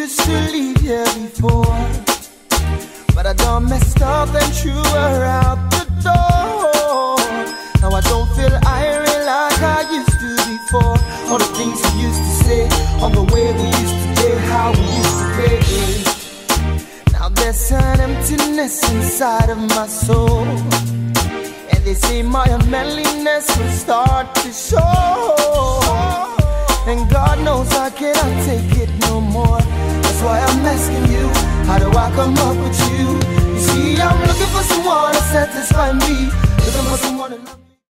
used to leave here before, but I done messed up and threw her out the door. Now I don't feel irie like I used to before. All the things we used to say, on the way we used to play, how we used to play. Now there's an emptiness inside of my soul, and they say my unmanliness will start to show. And God knows I cannot take it no more. That's why I'm asking you, how do I come up with you? You see, I'm looking for someone to satisfy me, looking for someone to love me.